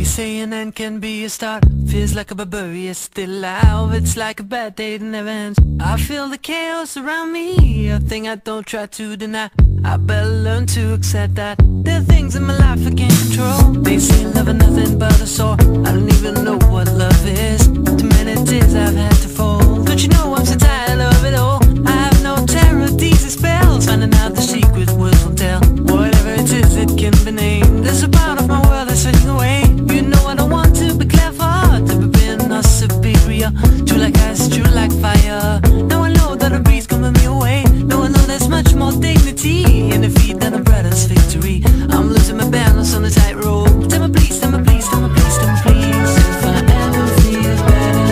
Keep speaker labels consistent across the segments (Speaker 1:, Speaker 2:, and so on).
Speaker 1: say an end can be a start. Feels like a barbarian still alive. It's like a bad day that never ends. I feel the chaos around me, a thing I don't try to deny. I better learn to accept that there are things in my life I can't control. They say love is nothing but a sore. I don't even know what love is. Too many tears I've had to fold. Don't you know I'm so tired of it all? I have no terror, these are spells. Finding out the secret words won't tell. Whatever it is, it can be named. There's a part of my world that's fading away. You know I don't want to be clever, to be being or superior. True like ice, true like fire. Now I know that a breeze coming me away. Now I know there's much more dignity in defeat than a brother's victory. I'm losing my balance on the tightrope. Tell me please, tell me please, tell me please, tell me please. If I ever feel better,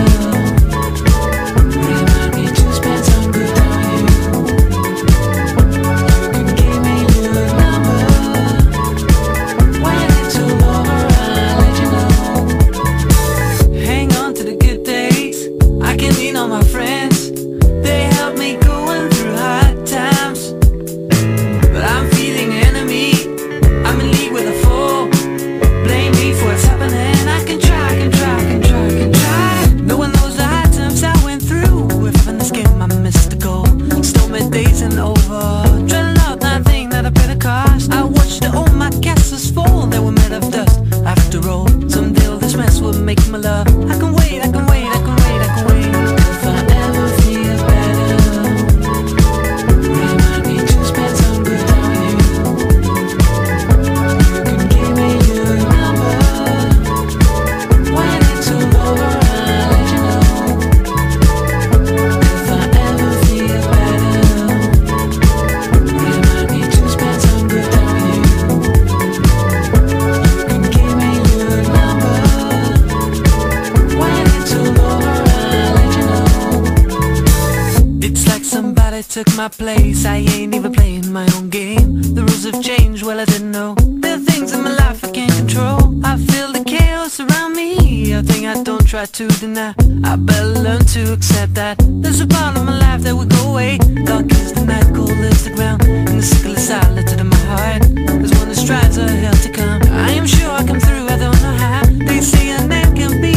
Speaker 1: remind me to spend some good on you. You can give me your number. When it's all over, I'll let you know. Hang on to the good days. I can lean on my friends. They help me going through hard times. But I'm feeling enemy. I'm in league with a foe. Blame me for what's happening. I can try, can try, can try, can try. No one knows the hard times I went through. If having this game I missed the goal. Stormy days and over. Dreading out that thing that I paid the cost. I watched all my castles fall. They were made of dust after all. Someday all this mess will make my love. I can wait, I can wait, I can wait, I can wait. If I ever feel better, remind me to spend some good on you. You can give me your number. When it's all over, I'll let you know. If I ever feel better, remind me to spend some good on you. You can give me your number. When it's all over, I'll let you know. It's like somebody took my place. I ain't even playing my own game. The rules have changed, well I didn't know. There are things in my life I can't control. I feel the chaos around me, a thing I don't try to deny. I better learn to accept that there's a part of my life that will go away. Dark is the night, cold is the ground, and the sickle is silent in my heart. There's one that strives a hell to come. I am sure I come through, I don't know how. They say an end can be